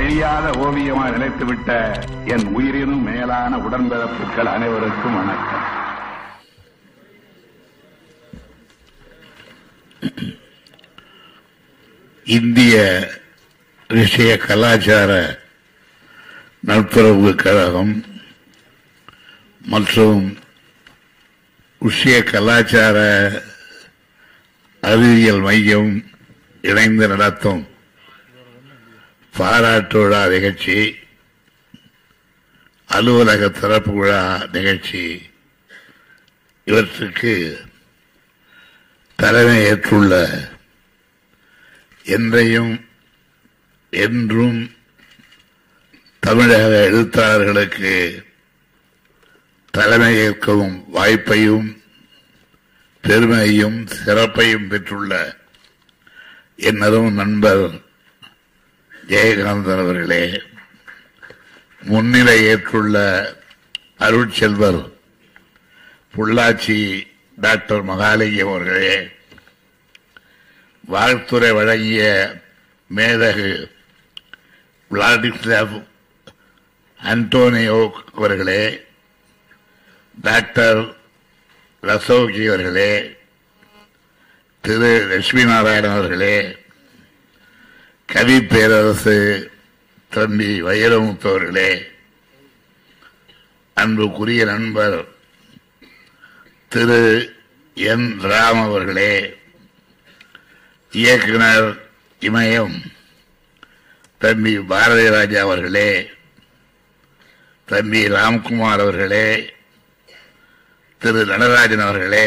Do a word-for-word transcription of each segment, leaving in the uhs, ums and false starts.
அழியாத ஓவியமாக நிலைத்துவிட்ட என் உயிரினும் மேலான உடன்பிறப்புகள் அனைவருக்கும் வணக்கம். இந்திய விஷய கலாச்சார நட்புறவு கழகம் மற்றும் விஷய கலாச்சார அறிவியல் மையம் இணைந்து நடத்தும் பாராட்டு விழா நிகழ்ச்சி, அலுவலக திறப்பு விழா நிகழ்ச்சி இவற்றுக்கு தலைமை ஏற்றுள்ள என்றையும் என்றும் தமிழக எழுத்தாளர்களுக்கு தலைமை ஏற்கவும் வாய்ப்பையும் பெருமையும் சிறப்பையும் பெற்றுள்ள என்னரும் நண்பர் ஜெயகாந்தன் அவர்களே, முன்னிலை ஏற்றுள்ள அருட்செல்வர் பொள்ளாச்சி டாக்டர் மகாலிங்கம் அவர்களே, வாழ்த்துறை வழங்கிய மேதகு விளாடிஸ்லாவ் அன்டோனியோ அவர்களே, டாக்டர் ரசோகி அவர்களே, திரு லட்சுமி நாராயணன் அவர்களே, கவி பேரரசு தம்பி வைரமுத்து அவர்களே, அன்புக்குரிய நண்பர் திரு என் ராம் அவர்களே, இயக்குனர் இமயம் தம்பி பாரதி ராஜா அவர்களே, தம்பி ராம்குமார் அவர்களே, திரு நடராஜன் அவர்களே,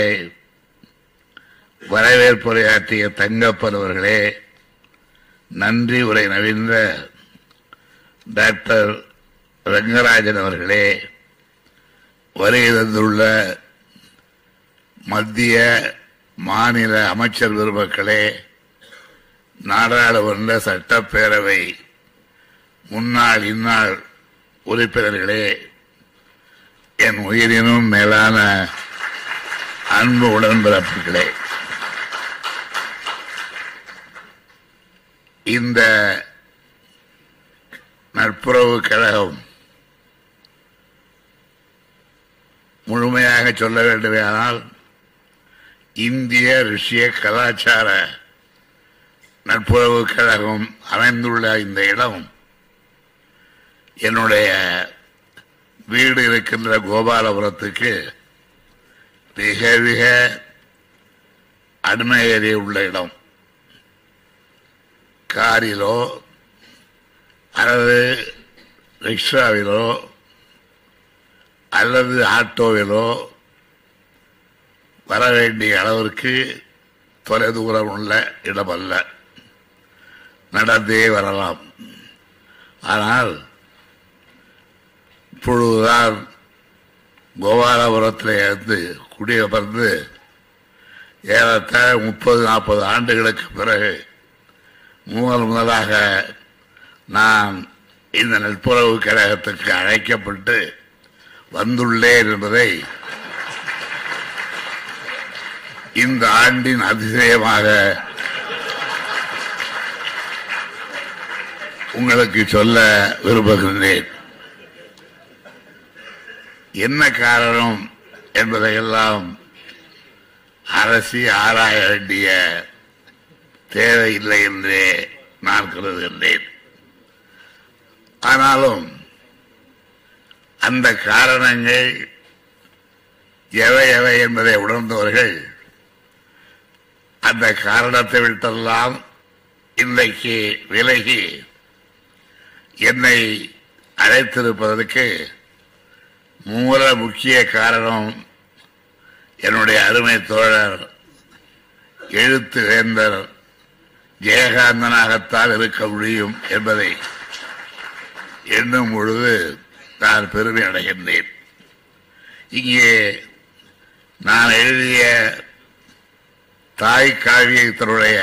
வரவேற்புரையாற்றிய தங்கப்பன் அவர்களே, நன்றி உரை நவீன டாக்டர் ரங்கராஜன் அவர்களே, வருகை தந்துள்ள மத்திய மாநில அமைச்சர் பெருமக்களே, நாடாளுமன்ற சட்டப்பேரவை முன்னாள் இந்நாள் உறுப்பினர்களே, என் உயிரினும் மேலான அன்பு உடன்பிறப்புகளே, இந்த நட்புறவு கழகம் முழுமையாக சொல்ல வேண்டுமானால் இந்திய ருஷ்ய கலாச்சார நட்புறவு கழகம் அமைந்துள்ள இந்த இடம் என்னுடைய வீடு இருக்கின்ற கோபாலபுரத்துக்கு மிக மிக அண்மையிலே உள்ள இடம். காரிலோ அல்லது ரிக்ஷாவிலோ அல்லது ஆட்டோவிலோ வர வேண்டிய அளவிற்கு தொலைதூரம் உள்ள இடமல்ல, நடந்தே வரலாம். ஆனால் இப்பொழுதுதான் கோபாலபுரத்தில் இருந்து குடியமர்ந்து ஏறத்தாழ முப்பது நாற்பது ஆண்டுகளுக்கு பிறகு முதல் முதலாக நான் இந்த நட்புறவு கழகத்துக்கு அழைக்கப்பட்டு வந்துள்ளேன் என்பதை இந்த ஆண்டின் அதிசயமாக உங்களுக்கு சொல்ல விரும்புகின்றேன். என்ன காரணம் என்பதையெல்லாம் அரசி ஆராய வேண்டிய தேவையில்லை என்றே நான் கருதுகின்றேன். ஆனாலும் அந்த காரணங்கள் எவை எவை என்பதை உணர்ந்தவர்கள் அந்த காரணத்தை விட்டெல்லாம் இன்றைக்கு விலகி என்னை அழைத்திருப்பதற்கு மூல முக்கிய காரணம் என்னுடைய அருமை தோழர் எழுத்து வேந்தர் ஜெயகாந்தனாகத்தான் இருக்க முடியும் என்பதை எண்ணும் பொழுது நான் பெருமை அடைகின்றேன். இங்கே நான் எழுதிய தாய் காவியத்தினுடைய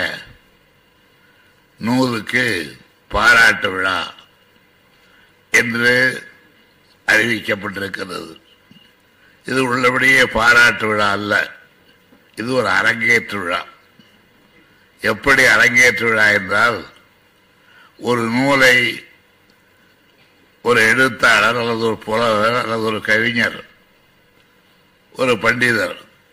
நூலுக்கு பாராட்டு விழா என்று அறிவிக்கப்பட்டிருக்கிறது. இது உள்ளபடியே பாராட்டு விழா அல்ல, இது ஒரு அரங்கேற்று விழா. எப்படி அரங்கேற்று விழா என்றால், ஒரு நூலை ஒரு எழுத்தாளர் அல்லது ஒரு புலவர் அல்லது ஒரு கவிஞர், ஒரு பண்டிதர்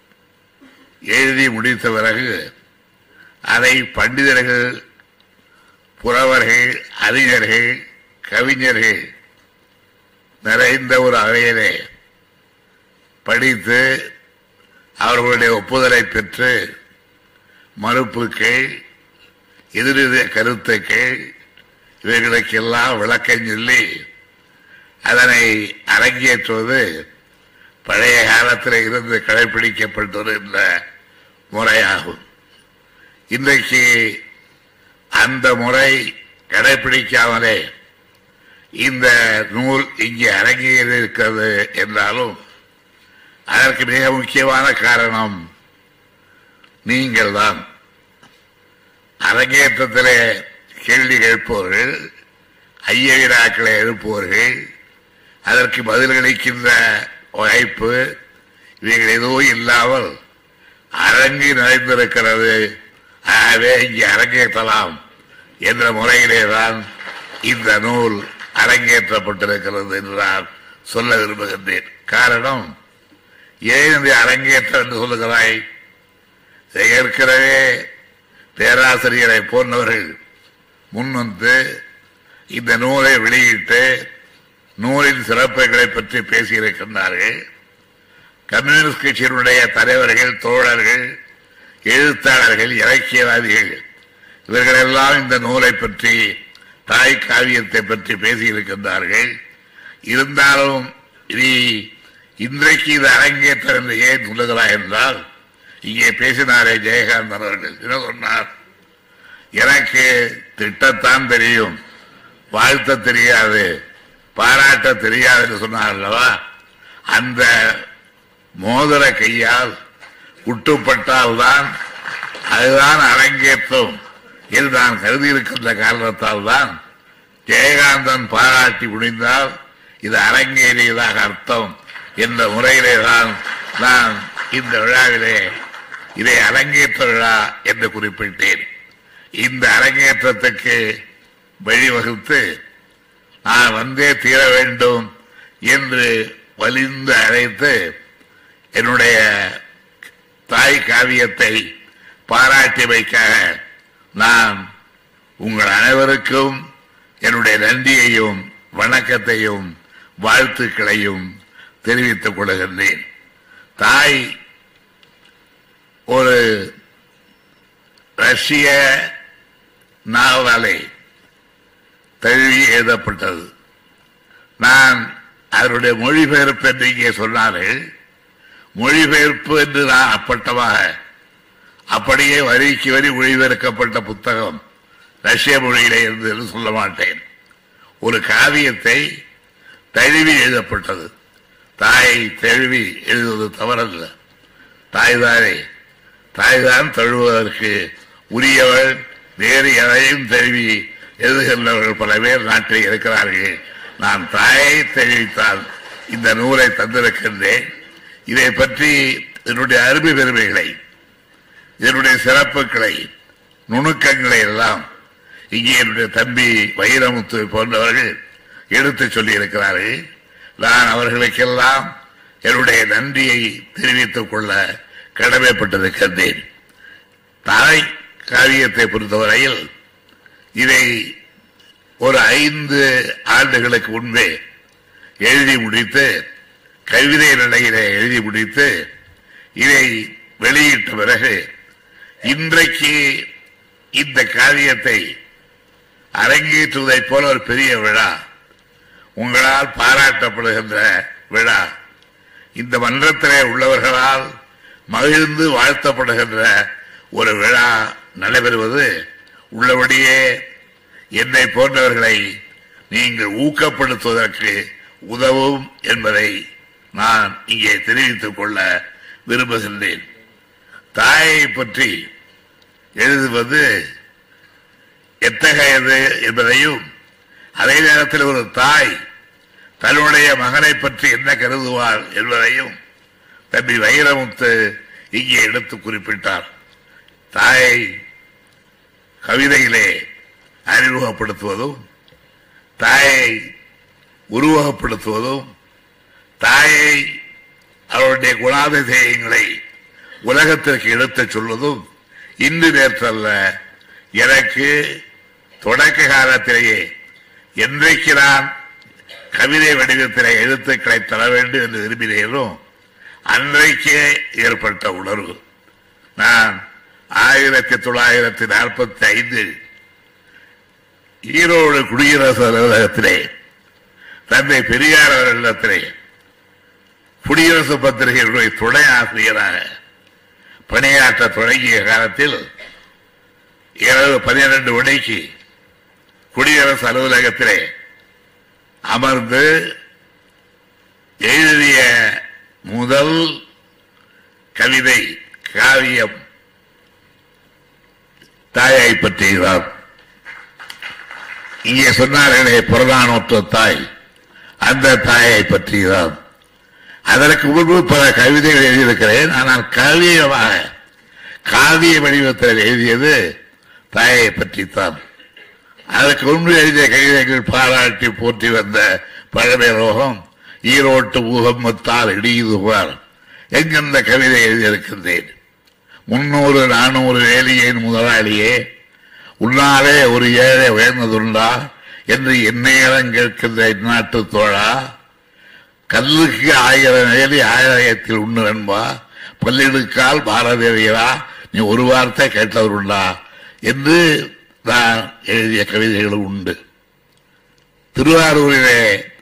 எழுதி முடித்த பிறகு அதை பண்டிதர்கள், புலவர்கள், அறிஞர்கள், கவிஞர்கள் நிறைந்த ஒரு அவையிலே படித்து அவர்களுடைய ஒப்புதலை பெற்று மறுப்புகள், எதிரெதிர கருத்துக்கள் இவைகளுக்கெல்லாம் விளக்கம் சொல்லி அதனை அரங்கேற்றுவது பழைய காலத்தில் இருந்து கடைபிடிக்கப்பட்டு வருகின்ற முறையாகும். இன்றைக்கு அந்த முறை கடைபிடிக்காமலே இந்த நூல் இங்கே அரங்கேறியிருக்கிறது என்றாலும் அதற்கு மிக முக்கியமான காரணம் நீங்கள் தான். அரங்கேற்றத்திலே கேள்வி கேட்பவர்கள், ஐய வினாக்களை எழுப்புவர்கள், அதற்கு பதிலளிக்கின்ற வாய்ப்பு இவைகள் எதுவும் இல்லாமல் அரங்கு நிறைந்திருக்கிறது. ஆகவே இங்கே அரங்கேற்றலாம் என்ற முறையிலேதான் இந்த நூல் அரங்கேற்றப்பட்டிருக்கிறது என்று நான் சொல்ல விரும்புகின்றேன். காரணம், ஏன் இந்த அரங்கேற்றம் என்று சொல்லுகிறாய்? ஏற்கனவே பேராசிரியரை போன்றவர்கள் முன்வந்து இந்த நூலை வெளியிட்டு நூலின் சிறப்புகளை பற்றி பேசியிருக்கின்றார்கள். கம்யூனிஸ்ட் கட்சியினுடைய தலைவர்கள், தோழர்கள், எழுத்தாளர்கள், இலக்கியவாதிகள் இவர்களெல்லாம் இந்த நூலை பற்றி, தாய் காவியத்தை பற்றி பேசியிருக்கின்றார்கள். இருந்தாலும் இது இன்றைக்கு இது அரங்கேற்றம் என்று ஏன் சொல்லுகிறார் என்றால், இங்கே பேசினாரே ஜெயகாந்தன் அவர்கள் என்ன சொன்னார்? எனக்கு திட்டத்தான் தெரியும், வாழ்த்த தெரியாது, பாராட்ட தெரியாது என்று சொன்னார் அல்லவா? அந்த மோதிர கையால் குட்டுப்பட்டால்தான் அதுதான் அரங்கேற்றம் என்று நான் கருதியிருக்கின்ற காரணத்தால் தான் ஜெயகாந்தன் பாராட்டி முடிந்தால் இது அரங்கேறியதாக அர்த்தம் என்ற முறையிலே தான் நான் இந்த விழாவிலே இதை அரங்கேற்ற விழா என்று குறிப்பிட்டேன். இந்த அரங்கேற்றத்துக்கு வழிவகுத்து நான் வந்தே தீர வேண்டும் என்று வலிந்து அழைத்து என்னுடைய தாய் காவியத்தை பாராட்டியமைக்காக நான் உங்கள் அனைவருக்கும் என்னுடைய நன்றியையும் வணக்கத்தையும் வாழ்த்துக்களையும் தெரிவித்துக் கொள்கின்றேன். தாய் ஒரு ரஷ்ய நாவலை தழுவி எழுதப்பட்டது. நான் அதனுடைய மொழிபெயர்ப்பு என்று இங்கே சொன்னார்கள். மொழிபெயர்ப்பு என்று நான் அப்பட்டமாக அப்படியே வரிக்கு வரி மொழிபெயர்க்கப்பட்ட புத்தகம் ரஷ்ய மொழியிலே இருந்து என்று சொல்ல மாட்டேன். ஒரு காவியத்தை தழுவி எழுதப்பட்டது. தாயை தழுவி எழுதுவது தவறல்ல. தாய்தானே, தாய்தான் தழுவதற்கு உரியவள். வேறு எதையும் தழுவி எழுதுகின்றவர்கள் பல பேர் நாட்டில் இருக்கிறார்கள். நான் தாயை தெரிவித்தால் இந்த நூலை தந்திருக்கின்றேன். இதை பற்றி இதனுடைய அருமை பெருமைகளை, இதனுடைய சிறப்புகளை, நுணுக்கங்களை எல்லாம் இங்கே என்னுடைய தம்பி வைரமுத்து போன்றவர்கள் எடுத்து சொல்லி இருக்கிறார்கள். நான் அவர்களுக்கெல்லாம் என்னுடைய நன்றியை தெரிவித்துக் கொள்ள கடமைப்பட்டிருக்கின்றேன். தாய் காவியத்தை பொறுத்தவரையில் இதை ஒரு ஐந்து ஆண்டுகளுக்கு முன்பே எழுதி முடித்து, கவிதை நிலையிலே எழுதி முடித்து இதை வெளியிட்ட பிறகு இன்றைக்கு இந்த காவியத்தை அரங்கேற்றுவதைப் போல ஒரு பெரிய விழா, உங்களால் பாராட்டப்படுகின்ற விழா, இந்த மன்றத்திலே உள்ளவர்களால் மகிழ்ந்து வாழ்த்தப்படுகின்ற ஒரு விழா நடைபெறுவது உள்ளபடியே என்னை போன்றவர்களை நீங்கள் ஊக்கப்படுத்துவதற்கு உதவும் என்பதை நான் இங்கே தெரிவித்துக் கொள்ள விரும்புகின்றேன். தாயை பற்றி எழுதுவது எத்தகையது என்பதையும், அதே நேரத்தில் ஒரு தாய் தன்னுடைய மகனை பற்றி என்ன கருதுவார் என்பதையும் தம்பி வைரமுத்து இங்கே எடுத்து குறிப்பிட்டார். தாயை கவிதையிலே அறிமுகப்படுத்துவதும், தாயை உருவகப்படுத்துவதும் தாயை அவருடைய குணாதிசயங்களை உலகத்திற்கு எடுத்துச் சொல்வதும் இன்று நேற்றல்ல. எனக்கு தொடக்க காலத்திலேயே என்றைக்கு நான் கவிதை வடிவத்திலே எழுத்துக்களை தர வேண்டும் என்று விரும்பினேனோ அன்றைக்கே ஏற்பட்ட உணர்வு. நான் ஆயிரத்தி தொள்ளாயிரத்தி நாற்பத்தி ஐந்தில் ஈரோடு குடியரசு அலுவலகத்திலே தந்தை பெரியார் அவர்களிடத்திலே குடியரசு பத்திரிகைகளுடைய துணை ஆசிரியராக பணியாற்ற தொடங்கிய காலத்தில் இரவு பனிரெண்டு மணிக்கு குடியரசு அலுவலகத்திலே அமர்ந்து எழுதிய முதல் கவிதை காவியம் தாயை பற்றியதான். இங்கே சொன்னார்களே புறநானூற்று தாய், அந்த தாயை பற்றியதான். அதற்கு முன்பு பல கவிதைகள் எழுதியிருக்கிறேன். ஆனால் காவியமாக காவிய வடிவத்தில் எழுதியது தாயை பற்றித்தான். அதற்கு முன்பு எழுதிய கவிதைகள் பாராட்டி போற்றி வந்த பழமை ரோகம் ஈரோட்டு ஊகமத்தால் இடியுதுவார் என்கின்ற கவிதை எழுதியிருக்கின்றேன். முன்னூறு நானூறு வேலியின் முதலாளியே, உன்னாலே ஒரு ஏழை உயர்ந்ததுண்டா என்று என்னையிடம் கேட்கின்ற இந்நாட்டு தோழா, கல்லுக்கு ஆயிரம் வேலி ஆயிரத்தில் உண்ணு என்பா, பல்லிடுக்கால் பாரதேவியரா நீ ஒரு வார்த்தை கேட்டவருண்டா என்று நான் எழுதிய கவிதைகளும் உண்டு. திருவாரூரிலே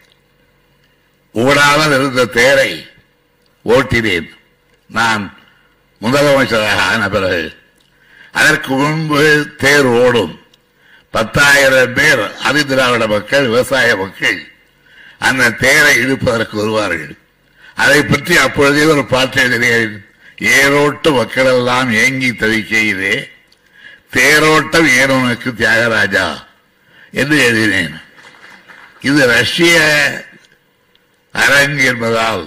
ஓடாமல் இருந்த தேரை ஓட்டினேன் நான் முதலமைச்சராக ஆன பிறகு. அதற்கு முன்பு தேர் ஓடும் பத்தாயிரம் பேர் ஆதிதிராவிட மக்கள், விவசாய மக்கள் அந்த தேரை இழுப்பதற்கு வருவார்கள். அதை பற்றி அப்பொழுதே ஒரு பாட்டு எழுதினேன். ஏரோட்டு மக்கள் எல்லாம் ஏங்கி தவிக்கையிலே தேரோட்டம் ஏனோனுக்கு தியாகராஜா என்று எழுதினேன். இது ரஷ்ய அரங்கு என்பதால்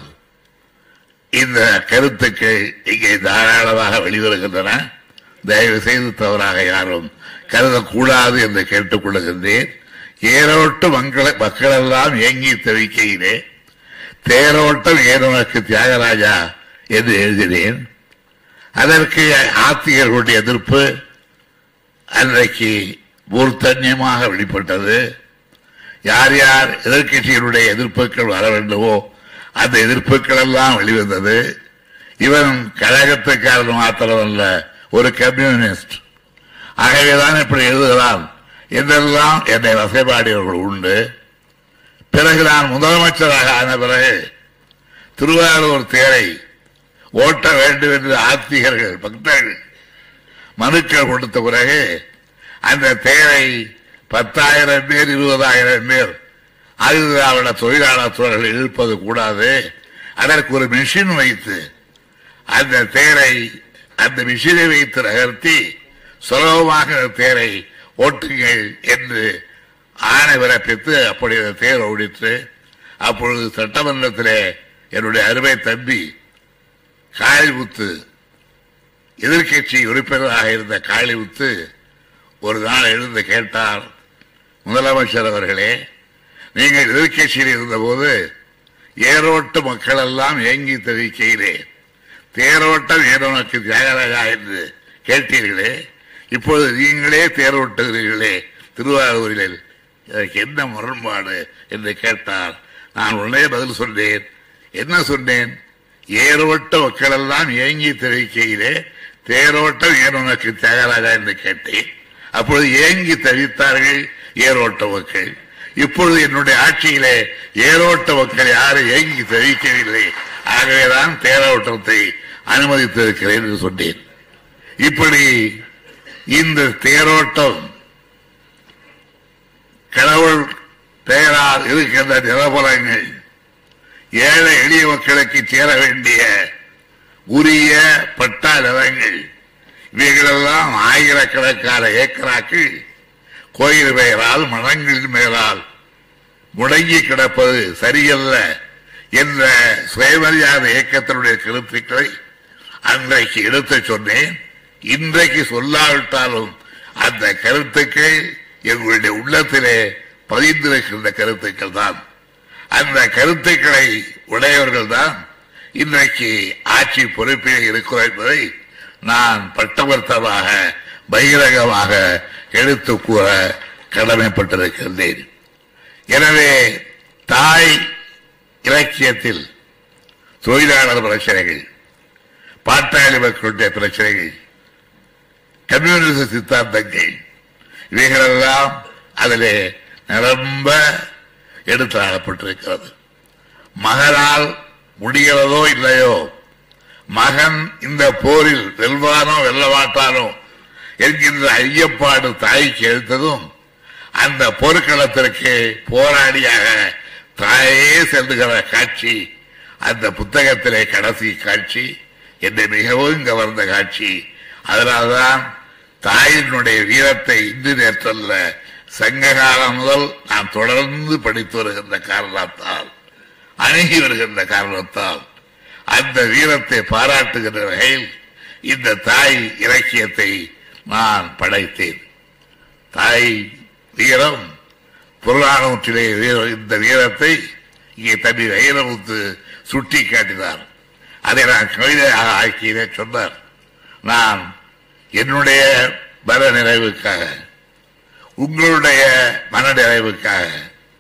இந்த கருத்துக்கள் இங்கே தாராளமாக வெளிவருகின்றன. தயவு செய்து தவறாக யாரும் கருதக்கூடாது என்று கேட்டுக் கொள்ளுகின்றேன். ஏரோட்டு மக்கள் எல்லாம் ஏங்கி தவிக்கையிலே தேரோட்டம் ஏனோனுக்கு தியாகராஜா என்று எழுதினேன். அதற்கு ஆத்திகர்களுடைய எதிர்ப்பு அன்றைக்கு பூர்த்தன்யமாக வெளிப்பட்டது. யார் யார் எதிர்கட்சிகளுடைய எதிர்ப்புகள் வர வேண்டுமோ அந்த எதிர்ப்புகள் எல்லாம் வெளிவந்தது. இவன் கழகத்துக்காரன் மாத்திரமல்ல, ஒரு கம்யூனிஸ்ட், ஆகவேதான் இப்படி எழுதுகிறான் என்றெல்லாம் என்னை வசைபாடியவர்கள் உண்டு. பிறகு நான் முதலமைச்சராக ஆன பிறகு திருவாரூர் தேரை ஓட்ட வேண்டும் என்று ஆத்திகர்கள் பக்தர்கள் மனுக்கள் கொடுத்த பிறகு அந்த தேரை பத்தாயிரம் பேர் இருபதாயிரம் பேர் ஆதிதிராவிட தொழிலாளர் தோழர்கள் இழுப்பது கூடாது, அதற்கு ஒரு மிஷின் வைத்து அந்த தேரை அந்த மிஷினை வைத்து நகர்த்தி சுலபமாக தேரை ஓட்டுங்கள் என்று ஆணை பிறப்பித்து அப்படி தேர் ஓடிற்று. அப்பொழுது சட்டமன்றத்திலே என்னுடைய அருமை தம்பி காளிமுத்து, எதிர்கட்சி உறுப்பினராக இருந்த காளிமுத்து ஒரு நாள் எழுந்து கேட்டார், முதலமைச்சர் அவர்களே, நீங்கள் எதிர்கட்சியில் இருந்தபோது ஏரோட்டு மக்கள் எல்லாம் ஏங்கி தவிக்கையிலே தேரோட்டம் ஏனோனுக்கு தியாகராஜா என்று கேட்டீர்களே, இப்பொழுது நீங்களே தேரோட்டுகிறீர்களே திருவாரூரில், எனக்கு என்ன முரண்பாடு என்று கேட்டார். நான் உடனே பதில் சொன்னேன். என்ன சொன்னேன்? ஏரோட்ட மக்கள் எல்லாம் ஏங்கி தெரிவிக்கையிலே தேரோட்டம் ஏனோனுக்கு தியாகராஜா என்று கேட்டேன். அப்பொழுது ஏங்கி தவித்தார்கள் ஏரோட்ட மக்கள். இப்பொழுது என்னுடைய ஆட்சியிலே ஏரோட்ட மக்கள் யாரும் ஏங்கி தெரிவிக்கவில்லை, ஆகவேதான் தேரோட்டத்தை அனுமதித்திருக்கிறேன் என்று சொன்னேன். இப்படி இந்த தேரோட்டம் கடவுள் பெயரால் இருக்கின்ற நிலபலங்கள் ஏழை எளிய மக்களுக்கு சேர வேண்டிய உரிய பட்டா நிலங்கள் இவைகளெல்லாம் ஆயிரக்கணக்கான ஏக்கராக்கள் கோயில் பெயரால் மனங்களின் மேலால் முடங்கி கிடப்பது சரியல்ல என்ற சுயமரியாதை இயக்கத்தினுடைய கருத்துக்களை அன்றைக்கு எடுத்துச் சொன்னேன். இன்றைக்கு சொல்லாவிட்டாலும் அந்த கருத்துக்கள் எங்களுடைய உள்ளத்திலே பதிந்திருக்கின்ற கருத்துக்கள் தான். அந்த கருத்துக்களை உடையவர்கள் தான் இன்றைக்கு ஆட்சி பொறுப்பில் இருக்கிறோம் என்பதை நான் பட்டவர்த்தமாக பகிரங்கமாக எடுத்து கூற கடமைப்பட்டிருக்கின்றேன். எனவே தாய் இலக்கியத்தில் தொழிலாளர் பிரச்சனைகள், பாட்டாளி மக்களுடைய பிரச்சனைகள், கம்யூனிச சித்தாந்தங்கள் இவைகளெல்லாம் அதிலே நிரம்ப எடுத்தாடப்பட்டிருக்கிறது. மகனால் முடிகிறதோ இல்லையோ, மகன் இந்த போரில் வெல்வானோ வெல்லமாட்டானோ என்கின்ற ஐயப்பாடு தாய்க்கு எழுத்ததும் அந்த போர்க்களத்திற்கு போராடியாக தாயே செல்லுகிற காட்சி அந்த புத்தகத்திலே கடைசி காட்சி என்னை மிகவும் கவர்ந்த காட்சி. அதனால்தான் தாயினுடைய வீரத்தை இன்று நேற்றல்ல சங்க காலம் முதல் நாம் தொடர்ந்து படித்து வருகின்ற காரணத்தால், அணுகி வருகின்ற காரணத்தால் அந்த வீரத்தை பாராட்டுகின்ற வகையில் இந்த தாய் இலக்கியத்தை நான் படைத்தேன். தாய் வீரம் புறநானூற்றிலே இந்த வீரத்தை இங்கே தம்பி வைரமுத்து சுட்டி காட்டினார். அதை நான் கவிதையாக ஆக்கியதே சொன்னார். நான் என்னுடைய மன நிறைவுக்காக, உங்களுடைய மன நிறைவுக்காக,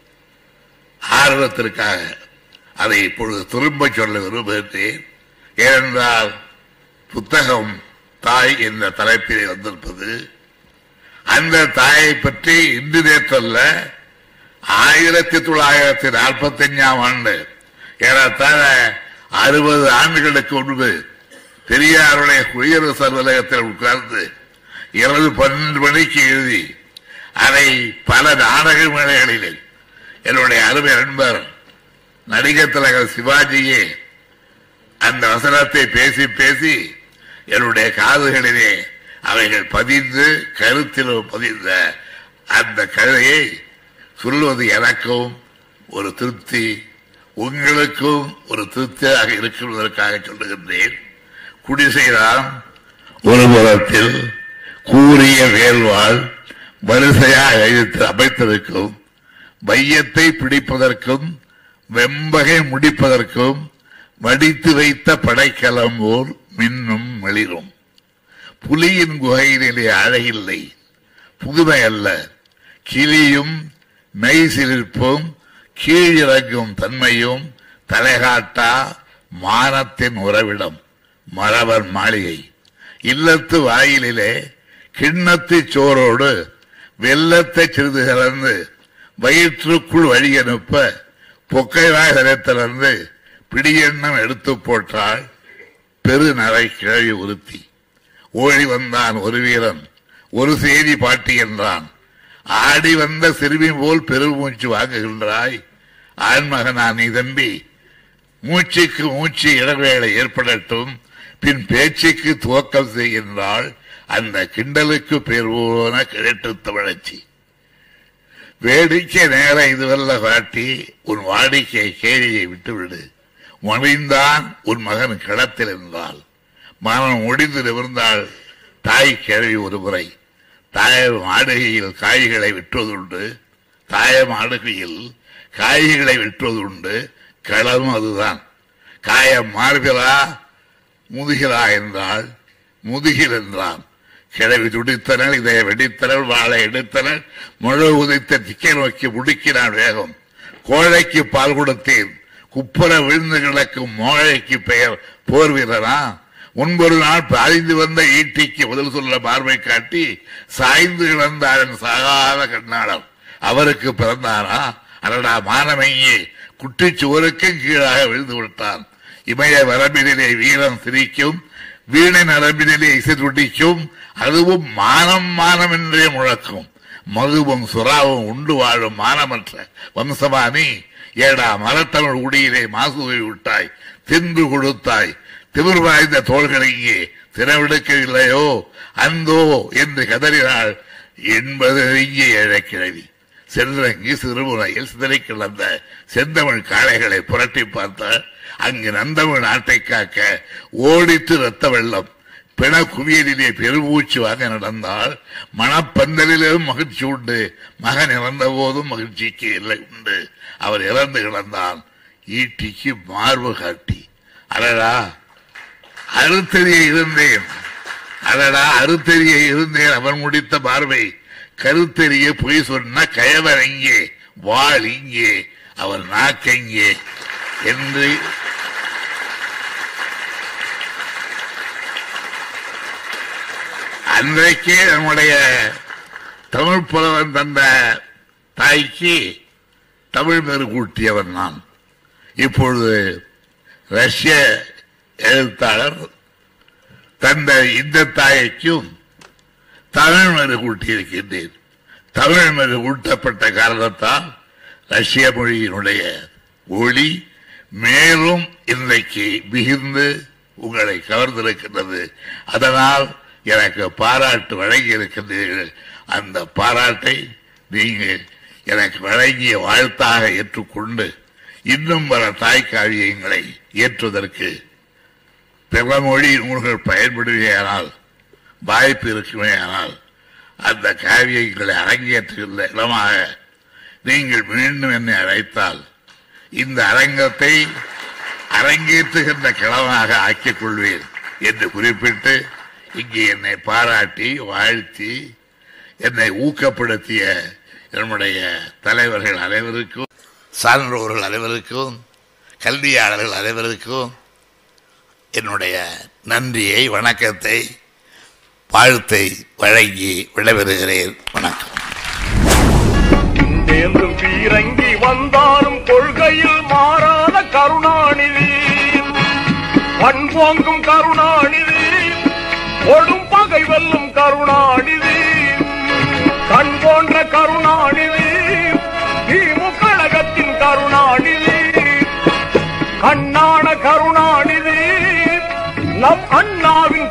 ஆர்வத்திற்காக அதை இப்பொழுது திரும்ப சொல்ல விரும்புகிறேன். ஏனென்றால் புத்தகம் தாய் என்ற தலைப்பிலே வந்திருப்பது அந்த தாயை பற்றி இன்று நேற்றல்ல, ஆயிரத்தி தொள்ளாயிரத்தி நாற்பத்தி அஞ்சாம் ஆண்டு ஏறத்தாழ அறுபது ஆண்டுகளுக்கு முன்பு பெரியாருடைய குடியரசு அலுவலகத்தில் உட்கார்ந்து இரவு பன்னெண்டு மணிக்கு எழுதி அதை பல நாடக மேடைகளில் என்னுடைய அருமை நண்பர் நடிகர் தலைவர் சிவாஜியே அந்த வசனத்தை பேசி பேசி என்னுடைய காதுகளிலே அவைகள் பதிந்து கருத்திலும் பதிந்த அந்த கதையை சொல்வது எனக்கும் ஒரு திருப்தி, உங்களுக்கும் ஒரு திருப்தியாக இருக்கிறதற்காக சொல்லுகின்றேன். குடிசைதான் ஒரு புறத்தில் கூறிய வேல்வாள் வரிசையாக எழுத்து அமைத்திருக்கும், மையத்தை பிடிப்பதற்கும் வெம்பகை முடிப்பதற்கும் வடித்து வைத்த படைக்கலம் போல் மின்னும் மெளிரும். புலியின் குகையிலே அழகில்லை, புதுமை அல்ல, கிளியும் மெய் சிலிர்ப்பும் கீழிறங்கும் தன்மையும் தலைகாட்டா மானத்தின் உறவிடம் மறவர் மாளிகை. இல்லத்து வாயிலே கிண்ணத்து சோரோடு வெள்ளத்தை சிறிது கலந்து வயிற்றுக்குள் வழி அனுப்ப பொக்கைவாய் திறத்திலிருந்து பிடியெண்ணம் எடுத்து போட்டால் பெருநரை கிழவி உறுத்தி. ஓடி வந்தான் ஒரு வீரன், ஒரு செய்தி பாட்டி என்றான். ஆடி வந்த சிறுமி போல் பெருமூச்சு வாங்குகின்றாய், ஆண்மகனா நீ தம்பி. மூச்சுக்கு மூச்சு இடைவேளை ஏற்படட்டும், பின் பேச்சுக்கு துவக்கம் செய்கின்றாள் அந்த கிண்டலுக்கு பேர் போன கிழட்டு தமிழச்சி. வேடிக்கை நேர இதுவல்ல காட்டி உன் வாடிக்கை கேரியை விட்டுவிடு. மொழிந்தான் உன் மகன் களத்தில் என்றால் மகன் முடிந்து நிமிர்ந்தாள் தாய் கேள்வி ஒரு முறை. தாயம் ஆடுகையில் காய்களை விற்றுவதுண்டு, தாயம் ஆடுகையில் காய்களை விற்றுவதுண்டு, களமும் அதுதான். காயம் மார்பிலா முதுகிலா என்றால் முதுகில் என்றான். கிழவி துடித்தனல், இதை வெடித்தனல், வாழை எடுத்தனல், முழு உதைத்த திக்கை நோக்கி முடுக்கினான் வேகம். கோழைக்கு பால் கொடுத்தேன், குப்புற விழுந்து கிடக்கும் மோழைக்கு பெயர் போர் வீரனா? முன்பொரு நாள் பாய்ந்து வந்த ஈட்டிக்கு பதில் சொல்ல பார்வை காட்டி சாய்ந்து கிடந்தாரன் சாகாத கண்ணாளர் அவருக்கு பிறந்தானா? அடடா மானமையே, குட்டிச்சுவருக்கும் கீழாக விழுந்து விட்டான். இமய வரம்பினிலே வீரன் சிரிக்கும், வீணை நரம்பினிலே இசை துடிக்கும், அதுவும் மானம் மானம் என்றே முழக்கும். மதுவும் சுறாவும் உண்டு வாழும் மானமற்ற வம்சமானி, ஏடா மரத்தமிழ் உடியிலே மாசுவை விட்டாய், தின்று கொடுத்தாய், திமிர் வாய்ந்த தோள்களை இங்கே திறவிடுக்கவில்லையோ அந்தோ என்று கதறினாள் என்பது இங்கே இழக்கிழவி. சென்றங்கி சிறுமுனையில் சிதறி கிடந்த செந்தமிழ் காளைகளை புரட்டி பார்த்தால் அங்கு நந்தமிழ் நாட்டை காக்க ஓடித்து ரத்த வெள்ளம் பிண குவியலிலே பெருமூச்சு வாங்க நடந்தால் மணப்பந்தலிலும் மகிழ்ச்சி உண்டு. மகன் இறந்த போதும் மகிழ்ச்சிக்கு இல்லை உண்டு. அவர் இறந்து கிடந்தான் ஈட்டிக்கு மார்பு காட்டி, அடடா அறுத்தறிய இருந்தேன், அடடா அறுத்தறிய இருந்தேன் அவன் முடித்த பார்வை கருத்தறிய பொய் சொன்ன கயவர் எங்கே, வாழ் இங்கே, அவர் நாக்கெங்கே என்று அன்றைக்கே நம்முடைய தமிழ் புலவன் தந்த தாய்க்கு தமிழ் மேறு கூட்டியவன் நான். இப்பொழுது ரஷ்ய எழுத்தாளர் தந்த இந்த தாய்க்கும் தமிழ் மேறு கூட்டியிருக்கின்றேன். தமிழ் மேறு கூட்டப்பட்ட காரணத்தால் ரஷ்ய மொழியினுடைய ஒளி மேலும் இன்றைக்கு மிகுந்து உங்களை கவர்ந்திருக்கின்றது. அதனால் எனக்கு பாராட்டு வழங்கி இருக்கின்றீர்கள். அந்த பாராட்டை நீங்கள் எனக்கு வழங்கிய வாழ்த்தாக ஏற்றுக்கொண்டு இன்னும் பல தாய் காவியங்களை ஏற்றுவதற்கு பிற மொழி நூல்கள் பயன்படுவேயானால், வாய்ப்பு இருக்குமேயானால் அந்த காவியங்களை அரங்கேற்றுகின்ற இடமாக நீங்கள் மீண்டும் என்னை அழைத்தால் இந்த அரங்கத்தை அரங்கேற்றுகின்ற களமாக ஆக்கிக் கொள்வேன் என்று குறிப்பிட்டு இங்கே என்னை பாராட்டி வாழ்த்தி என்னை ஊக்கப்படுத்திய என்னுடைய தலைவர்கள் அனைவருக்கும், சான்றோர்கள் அனைவருக்கும், கல்வியாளர்கள் அனைவருக்கும் என்னுடைய நன்றியை, வணக்கத்தை, வாழ்த்தை வழங்கி விடைபெறுகிறேன். வணக்கம். பீரங்கி வந்தாலும் கொள்கையில் மாறாத கருணாநிதி, பண்போங்கும் கருணாநிதி, ஒடும் பகை வெல்லும் கருணாநிதி, கண் போன்ற கருணாநிதி, திமுக கழகத்தின் கருணாநிதி, கண்ணான கருணாநிதி, நம் அண்ணாவின்